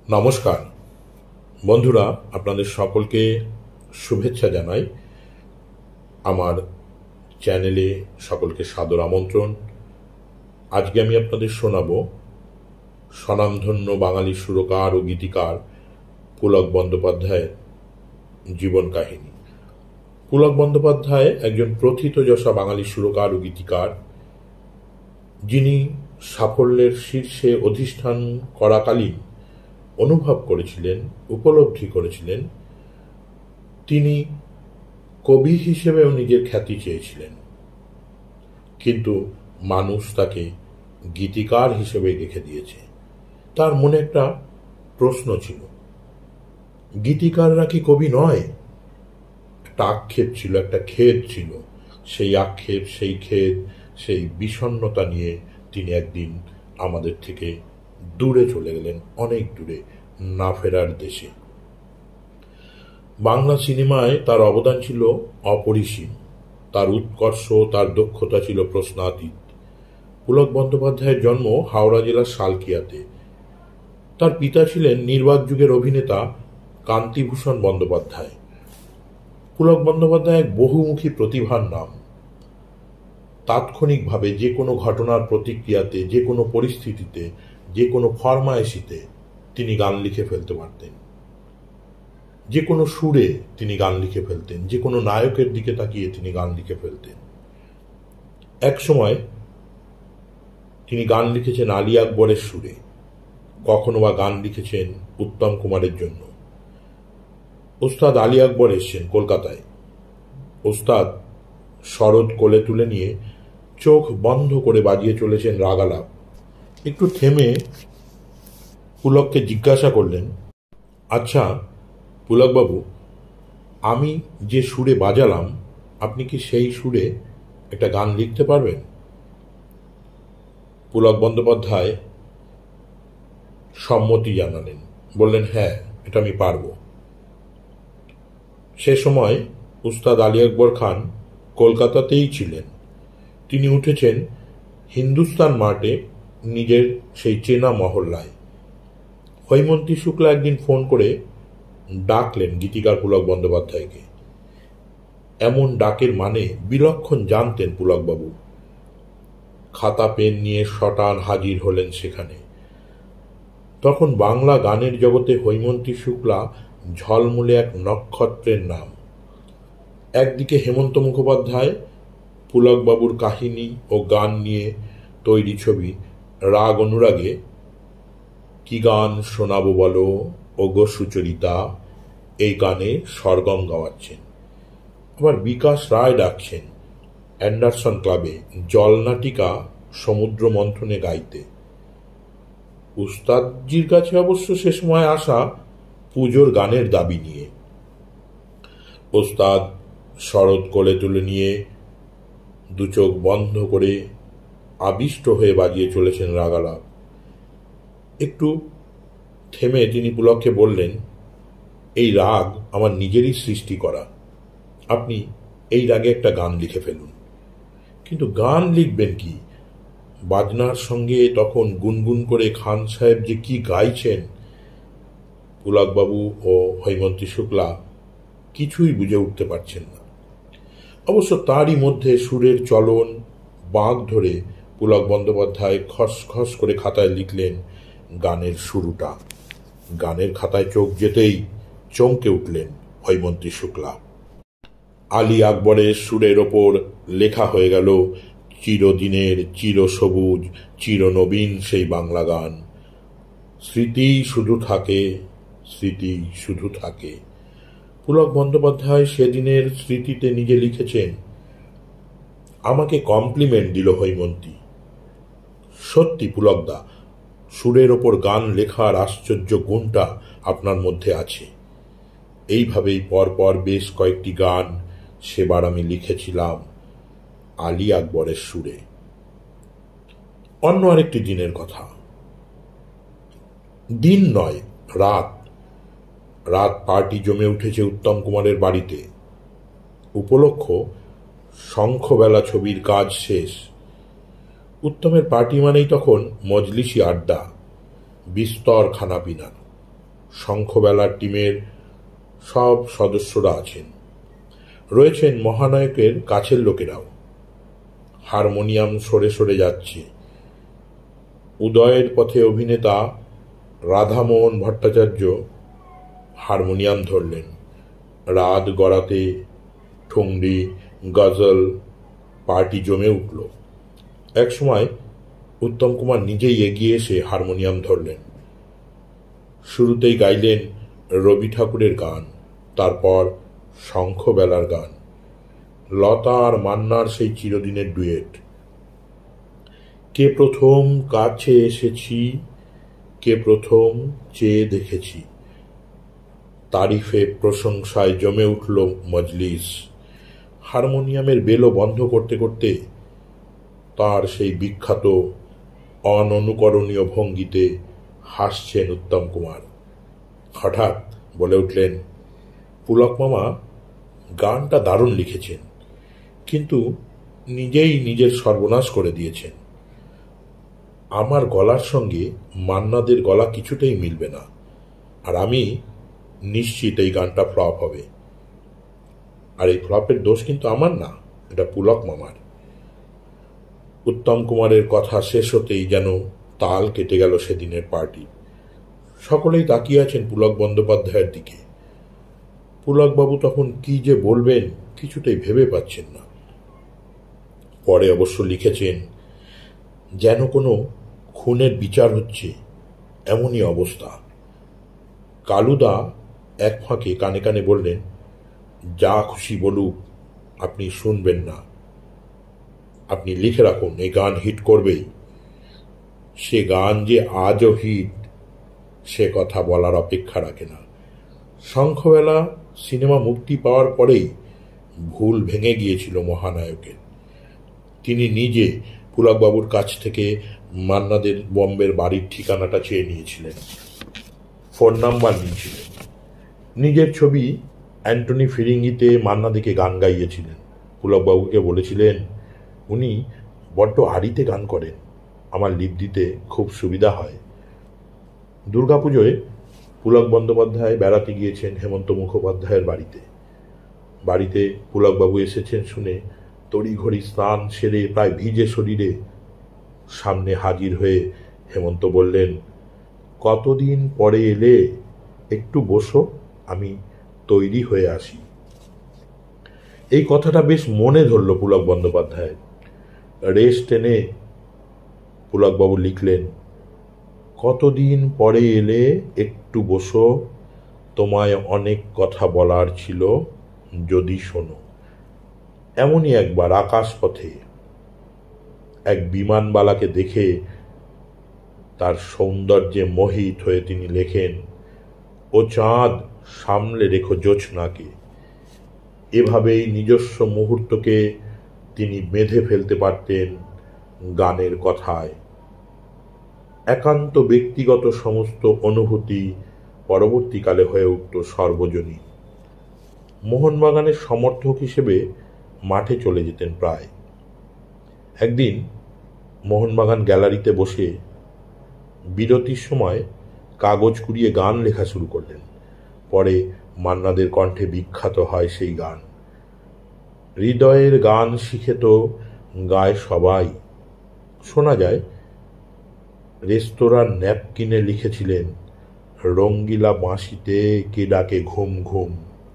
নমস্কার বন্ধুরা, আপনাদের সকলকে শুভেচ্ছা জানাই। আমার চ্যানেলে সকলকে সাদর আমন্ত্রণ। আজকে আমি আপনাদের শোনাব স্বনামধন্য বাঙালি সুরকার ও গীতিকার পুলক বন্দ্যোপাধ্যায়ের জীবন কাহিনী। পুলক বন্দ্যোপাধ্যায় একজন প্রথিতযশা বাঙালি সুরকার ও গীতিকার, যিনি সাফল্যের শীর্ষে অধিষ্ঠান করাকালীন অনুভব করেছিলেন, উপলব্ধি করেছিলেন, তিনি কবি হিসেবেও নিজের খ্যাতি চেয়েছিলেন, কিন্তু মানুষ তাকে গীতিকার হিসেবে রেখে দিয়েছে। তার মনে একটা প্রশ্ন ছিল, গীতিকাররা কি কবি নয়? একটা আক্ষেপ ছিল, একটা খেদ ছিল। সেই আক্ষেপ, সেই খেদ, সেই বিষণ্ণতা নিয়ে তিনি একদিন আমাদের থেকে দূরে চলে গেলেন, অনেক দূরে, না ফেরার দেশে। বাংলা সিনেমায় তার অবদান ছিল অপরিসীম, তার উৎকর্ষ, তার দক্ষতা ছিল প্রশ্নাতীত। পুলক বন্দ্যোপাধ্যায়ের জন্ম হাওড়া জেলার সালকিয়াতে। তার পিতা ছিলেন নির্বাক যুগের অভিনেতা কান্তিভূষণ বন্দ্যোপাধ্যায়। পুলক বন্দ্যোপাধ্যায় এক বহুমুখী প্রতিভার নাম। তাৎক্ষণিকভাবে যে কোনো ঘটনার প্রতিক্রিয়াতে, যে কোনো পরিস্থিতিতে, যে কোনো ফরমায়েশিতে তিনি গান লিখে ফেলতে পারতেন। যে কোনো সুরে তিনি গান লিখে ফেলতেন, যে কোনো নায়কের দিকে তাকিয়ে তিনি গান লিখে ফেলতেন। এক সময় তিনি গান লিখেছেন আলী আকবরের সুরে, কখনো বা গান লিখেছেন উত্তম কুমারের জন্য। ওস্তাদ আলী আকবর এসছেন কলকাতায়। ওস্তাদ শরৎ কোলে তুলে নিয়ে চোখ বন্ধ করে বাজিয়ে চলেছেন রাগালাপ। একটু থেমে পুলককে জিজ্ঞাসা করলেন, আচ্ছা পুলকবাবু, আমি যে সুরে বাজালাম, আপনি কি সেই সুরে একটা গান লিখতে পারবেন? পুলক বন্দ্যোপাধ্যায় সম্মতি জানালেন, বললেন, হ্যাঁ, এটা আমি পারব। সে সময় উস্তাদ আলী আকবর খান কলকাতাতেই ছিলেন। তিনি উঠেছেন হিন্দুস্তান মার্টে, নিজের সেই চেনা মহল্লায়। হৈমন্তী শুক্লা একদিন ফোন করে ডাকলেন গীতিকার পুলক বন্দ্যোপাধ্যায়কে। এমন ডাকের মানে বিলক্ষণ জানতেন পুলকবাবু। খাতা পেন নিয়ে শটান হাজির হলেন সেখানে। তখন বাংলা গানের জগতে হৈমন্তী শুক্লা ঝলমলে এক নক্ষত্রের নাম। একদিকে হেমন্ত মুখোপাধ্যায়, পুলকবাবুর কাহিনী ও গান নিয়ে তৈরি ছবি রাগ অনুরাগে কি গান শোনাবো বলো ওগো সুচরিতা, এই গানে সরগম গাওয়াচ্ছেন। আবার বিকাশ রায় ডাকছেন অ্যান্ডারসন ক্লাবে জলনাটিকা সমুদ্র মন্থনে গাইতে। উস্তাদজির কাছে অবশ্য সে সময় আসা পুজোর গানের দাবি নিয়ে। ওস্তাদ শরৎ কোলে তুলে নিয়ে দু চোখ বন্ধ করে আবিষ্ট হয়ে বাজিয়ে চলেছেন রাগালাপ। একটু থেমে তিনি পুলককে বললেন, এই রাগ আমার নিজেরই সৃষ্টি করা, আপনি এই রাগে একটা গান লিখে ফেলুন। কিন্তু গান লিখবেন কি? বাজনার সঙ্গে তখন গুনগুন করে খান সাহেব যে কি গাইছেন, পুলকবাবু ও হৈমন্তী শুক্লা কিছুই বুঝে উঠতে পারছেন না। অবশ্য তারই মধ্যে সুরের চলন বাঁক ধরে পুলক বন্দ্যোপাধ্যায় খসখস করে খাতায় লিখলেন গানের শুরুটা। গানের খাতায় চোখ যেতেই চমকে উঠলেন হৈমন্তী শুক্লা। আলী আকবরের সুরের ওপর লেখা হয়ে গেল চিরদিনের চিরসবুজ চিরনবীন সেই বাংলা গান। স্মৃতি শুধু থাকে, স্মৃতি শুধু থাকে। পুলক বন্দ্যোপাধ্যায় সেদিনের স্মৃতিতে নিজে লিখেছেন, আমাকে কমপ্লিমেন্ট দিল হৈমন্তী। সত্যি পুলকদা, সুরের ওপর গান লেখার আশ্চর্য গুণটা আপনার মধ্যে আছে। এইভাবেই পরপর বেশ কয়েকটি গান সেবার আমি লিখেছিলাম আলী আকবরের সুরে। অন্য আরেকটি দিনের কথা, দিন নয়, রাত। রাত পার্টি জমে উঠেছে উত্তম কুমারের বাড়িতে। উপলক্ষ শঙ্খবেলা ছবির কাজ শেষ। উত্তমের পার্টি মানেই তখন মজলিসি আড্ডা, বিস্তর খানাপিনা। শঙ্খবেলার টিমের সব সদস্যরা আছেন, রয়েছেন মহানায়কের কাছের লোকেরাও। হারমোনিয়াম সরে সরে যাচ্ছে। উদয়ের পথে অভিনেতা রাধামোহন ভট্টাচার্য হারমোনিয়াম ধরলেন। রাত গড়াতে ঠুংরি, গজল পার্টি জমে উঠল। একসময় উত্তম কুমার নিজেই এগিয়ে এসে হারমোনিয়াম ধরলেন। শুরুতেই গাইলেন রবি ঠাকুরের গান, তারপর শঙ্খবেলার গান, লতা আর মান্নার সেই চিরদিনের ডুয়েট। কে প্রথম কাছে এসেছি, কে প্রথম চেয়ে দেখেছি, তারিফে প্রশংসায় জমে উঠল মজলিস। হারমোনিয়ামের বেলো বন্ধ করতে করতে তার সেই বিখ্যাত অননুকরণীয় ভঙ্গিতে হাসছেন উত্তম কুমার। হঠাৎ বলে উঠলেন, পুলক মামা গানটা দারুণ লিখেছেন, কিন্তু নিজেই নিজের সর্বনাশ করে দিয়েছেন। আমার গলার সঙ্গে মান্নাদের গলা কিছুতেই মিলবে না, আর আমি নিশ্চিত এই গানটা ফ্লপ হবে। আর এই ফ্লপের দোষ কিন্তু আমার না, এটা পুলক মামার। উত্তম কুমারের কথা শেষ হতেই যেন তাল কেটে গেল সেদিনের পার্টি। সকলেই তাকিয়ে আছেন পুলক বন্দ্যোপাধ্যায়ের দিকে। পুলকবাবু তখন কি যে বলবেন কিছুতেই ভেবে পাচ্ছেন না। পরে অবশ্য লিখেছেন, যেন কোনো খুনের বিচার হচ্ছে এমনই অবস্থা। কালুদা এক ফাঁকে কানে কানে বললেন, যা খুশি বলুক আপনি শুনবেন না, আপনি লিখে রাখুন, এই গান হিট করবেই। সে গান যে আজও হিট সে কথা বলার অপেক্ষা রাখে না। শঙ্খবেলা সিনেমা মুক্তি পাওয়ার পরেই ভুল ভেঙে গিয়েছিল মহানায়কের। তিনি নিজে পুলকবাবুর কাছ থেকে মান্নাদের বম্বের বাড়ির ঠিকানাটা চেয়ে নিয়েছিলেন, ফোন নাম্বার নিয়েছিলেন। নিজের ছবি অ্যান্টনি ফিরিঙ্গিতে মান্নাদিকে গান গাইয়েছিলেন। পুলকবাবুকে বলেছিলেন, উনি বড্ড আড়িতে গান করেন, আমার লিপ দিতে খুব সুবিধা হয়। দুর্গাপুজোয় পুলক বন্দ্যোপাধ্যায় বেড়াতে গিয়েছেন হেমন্ত মুখোপাধ্যায়ের বাড়িতে। বাড়িতে পুলকবাবু এসেছেন শুনে তড়িঘড়ি স্নান সেরে প্রায় ভিজে শরীরে সামনে হাজির হয়ে হেমন্ত বললেন, কতদিন পরে এলে, একটু বসো, আমি তৈরি হয়ে আসি। এই কথাটা বেশ মনে ধরল পুলক বন্দ্যোপাধ্যায়। রেশ টেনে পুলকবাবু লিখলেন, কতদিন পরে এলে, একটু বসো, তোমায় অনেক কথা বলার ছিল, যদি শোনো। এমনই একবার আকাশপথে এক বিমানবালাকে দেখে তার সৌন্দর্যে মোহিত হয়ে তিনি লেখেন, ও চাঁদ সামলে রেখো জোছনাকে। এভাবেই নিজস্ব মুহূর্তকে তিনি বেঁধে ফেলতে পারতেন গানের কথায়। একান্ত ব্যক্তিগত সমস্ত অনুভূতি পরবর্তীকালে হয়ে উঠত সর্বজনীন। মোহনবাগানের সমর্থক হিসেবে মাঠে চলে যেতেন প্রায়। একদিন মোহনবাগান গ্যালারিতে বসে বিরতির সময় কাগজ কুড়িয়ে গান লেখা শুরু করলেন। পরে মান্নাদের কণ্ঠে বিখ্যাত হয় সেই গান। হৃদয়ের গান শিখে তো গায় সবাই। শোনা যায় রেস্তোরাঁর ন্যাপকিনে লিখেছিলেন, রঙ্গিলা বাঁশিতে কে ডাকে ঘুম ঘুম।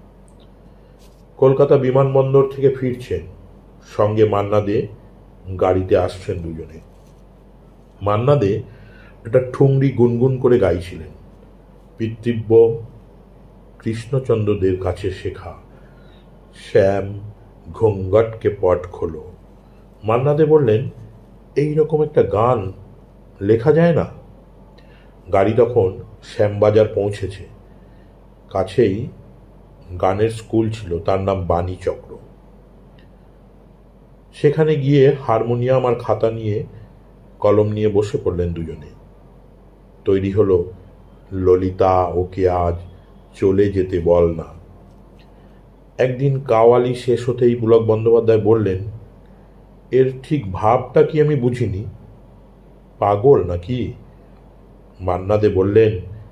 কলকাতা বিমানবন্দর থেকে ফিরছেন, সঙ্গে মান্নাদে গাড়িতে আসছেন দুজনে। মান্নাদে একটা ঠুংরি গুনগুন করে গাইছিলেন, পিতৃব্য কৃষ্ণচন্দ্রদের কাছে শেখা, শ্যাম ঘুঙ্গটকে পট খোলো। মান্নাদে বললেন, এইরকম একটা গান লেখা যায় না? গাড়ি তখন শ্যামবাজার পৌঁছেছে। কাছেই গানের স্কুল ছিল, তার নাম বাণী চক্র। সেখানে গিয়ে হারমোনিয়াম আর খাতা নিয়ে কলম নিয়ে বসে পড়লেন দুজনে। তৈরি হলো ললিতা ওকে আজ চলে যেতে বল না। একদিন কাওয়ালি শেষ হতেই পুলক বন্দ্যোপাধ্যায় বললেন, এর ঠিক ভাবটা কি আমি বুঝিনি, পাগল নাকি? মান্নাদে বললেন,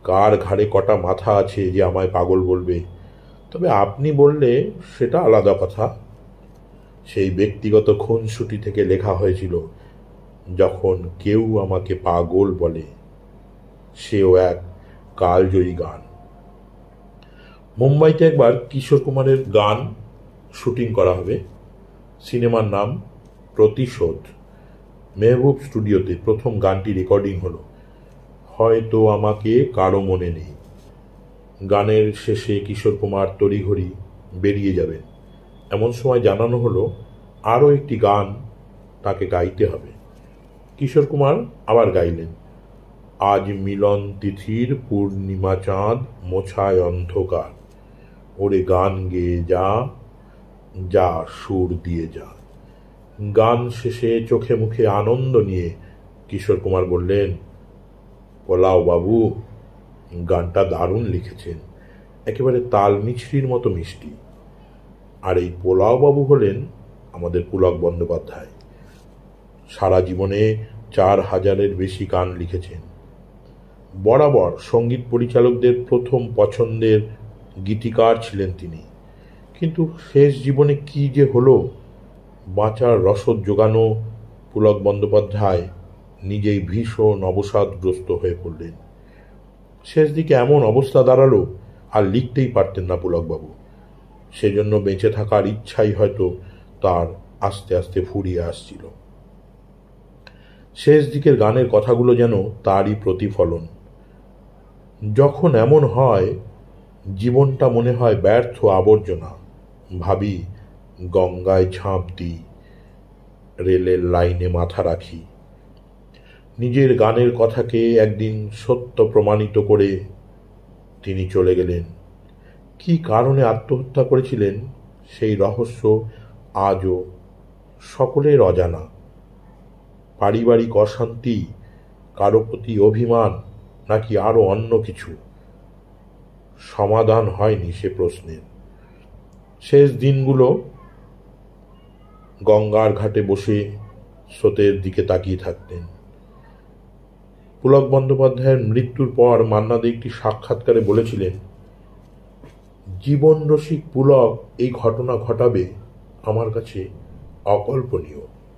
কার ঘাড়ে কটা মাথা আছে যে আমায় পাগল বলবে? তবে আপনি বললে সেটা আলাদা কথা। সেই ব্যক্তিগত খুনসুটি থেকে লেখা হয়েছিল, যখন কেউ আমাকে পাগল বলে। সেও এক কালজয়ী গান। মুম্বাইতে একবার কিশোর কুমারের গান শুটিং করা হবে। সিনেমার নাম প্রতিশোধ। মেহবুব স্টুডিওতে প্রথম গানটি রেকর্ডিং হলো। হয়তো আমাকে কারো মনে নেই। গানের শেষে কিশোর কুমার তড়িঘড়ি বেরিয়ে যাবেন। এমন সময় জানানো হলো আরও একটি গান তাকে গাইতে হবে। কিশোর কুমার আবার গাইলেন, আজ মিলন তিথির পূর্ণিমা চাঁদ মোছায় অন্ধকার, ওরে গান গেয়ে যা, যা সুর দিয়ে যা। গান শেষে চোখে মুখে আনন্দ নিয়ে কিশোর কুমার বললেন, পোলাও বাবু, গানটা দারুণ লিখেছেন, একেবারে তাল মিছরির মতো মিষ্টি। আর এই পোলাও বাবু হলেন আমাদের পুলক বন্দ্যোপাধ্যায়। সারা জীবনে 4000-এর বেশি গান লিখেছেন। বরাবর সঙ্গীত পরিচালকদের প্রথম পছন্দের গীতিকার ছিলেন তিনি। কিন্তু শেষ জীবনে কি যে হলো, বাঁচার রসদ জোগানো পুলক বন্দ্যোপাধ্যায় নিজেই ভীষণ অবসাদগ্রস্ত হয়ে পড়লেন। শেষ দিকে এমন অবস্থা দাঁড়ালো আর লিখতেই পারতেন না পুলকবাবু। সেজন্য বেঁচে থাকার ইচ্ছাই হয়তো তার আস্তে আস্তে ফুরিয়ে আসছিল। শেষ দিকের গানের কথাগুলো যেন তারই প্রতিফলন। যখন এমন হয়, জীবনটা মনে হয় ব্যর্থ আবর্জনা, ভাবি গঙ্গায় ঝাঁপ দিই, রেলের লাইনে মাথা রাখি। নিজের গানের কথাকে একদিন সত্য প্রমাণিত করে তিনি চলে গেলেন। কি কারণে আত্মহত্যা করেছিলেন সেই রহস্য আজও সকলের অজানা। পারিবারিক অশান্তি, কারো প্রতি অভিমান, নাকি আরো অন্য কিছু, সমাধান হয়নি সে প্রশ্নের। শেষ দিনগুলো গঙ্গার ঘাটে বসে স্রোতের দিকে তাকিয়ে থাকতেন। পুলক বন্দ্যোপাধ্যায়ের মৃত্যুর পর মান্না দে একটি সাক্ষাৎকারে বলেছিলেন, জীবন রসিক পুলক এই ঘটনা ঘটাবে আমার কাছে অকল্পনীয়।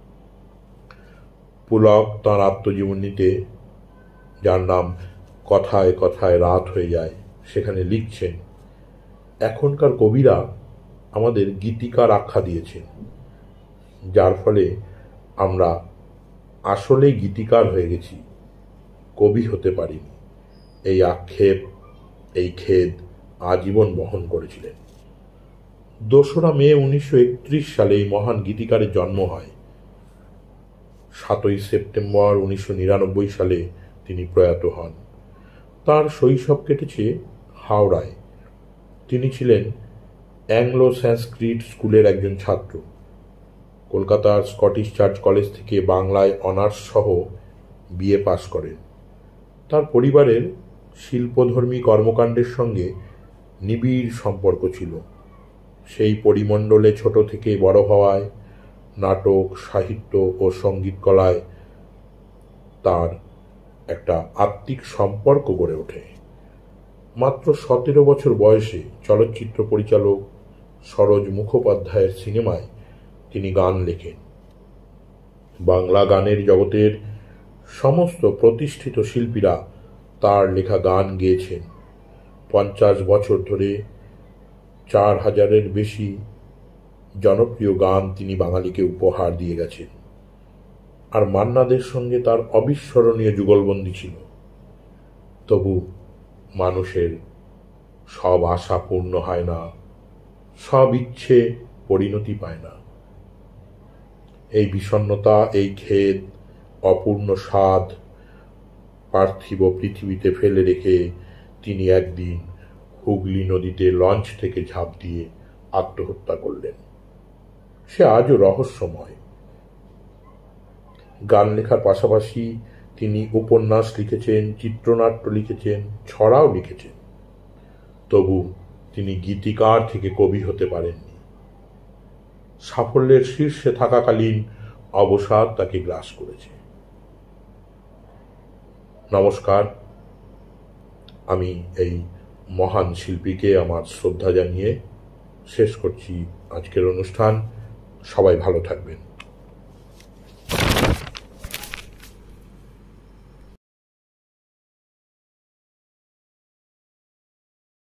পুলক তাঁর আত্মজীবনীতে, যার নাম কথায় কথায় রাত হয়ে যায়, সেখানে লিখছেন, এখনকার কবিরা আমাদের গীতিকার আখ্যা দিয়েছেন, যার ফলে আমরা আসলে গীতিকার হয়ে গেছি, কবি হতে পারিনি। এই আক্ষেপ, এই খেদ আজীবন বহন করেছিলেন। 2রা মে 1931 সালে এই মহান গীতিকারের জন্ম হয়। 7ই সেপ্টেম্বর 1999 সালে তিনি প্রয়াত হন। তার শৈশব কেটেছে হাওড়ায়। তিনি ছিলেন অ্যাংলো সংস্কৃত স্কুলের একজন ছাত্র। কলকাতার স্কটিশ চার্চ কলেজ থেকে বাংলায় অনার্স সহ বিএ পাশ করেন। তার পরিবারের শিল্পধর্মী কর্মকাণ্ডের সঙ্গে নিবিড় সম্পর্ক ছিল। সেই পরিমণ্ডলে ছোট থেকে বড় হওয়ায় নাটক, সাহিত্য ও সঙ্গীত কলায় তার একটা আত্মিক সম্পর্ক গড়ে ওঠে। মাত্র 17 বছর বয়সে চলচ্চিত্র পরিচালক সরোজ মুখোপাধ্যায়ের সিনেমায় তিনি গান লেখেন। বাংলা গানের জগতের সমস্ত প্রতিষ্ঠিত শিল্পীরা তার লেখা গান গেয়েছেন। 50 বছর ধরে 4000-এর বেশি জনপ্রিয় গান তিনি বাঙালিকে উপহার দিয়ে গেছেন। আর মান্না দের সঙ্গে তার অবিস্মরণীয় যুগলবন্দি ছিল। তবু মানুষের সব আশা পূর্ণ হয় না, সব ইচ্ছে পরিণতি পায় না। এই বিষণ্ণতা, এই খেদ, অপূর্ণ স্বাদ পার্থিব পৃথিবীতে ফেলে রেখে তিনি একদিন হুগলি নদীতে লঞ্চ থেকে ঝাঁপ দিয়ে আত্মহত্যা করলেন। সে আজও রহস্যময়। গান লেখার পাশাপাশি তিনি উপন্যাস লিখেছেন, চিত্রনাট্য লিখেছেন, ছড়াও লিখেছেন। তবু তিনি গীতিকার থেকে কবি হতে পারেননি। সাফল্যের শীর্ষে থাকাকালীন অবসাদ তাকে গ্রাস করেছে। নমস্কার, আমি এই মহান শিল্পীকে আমার শ্রদ্ধা জানিয়ে শেষ করছি আজকের অনুষ্ঠান। সবাই ভালো থাকবেন।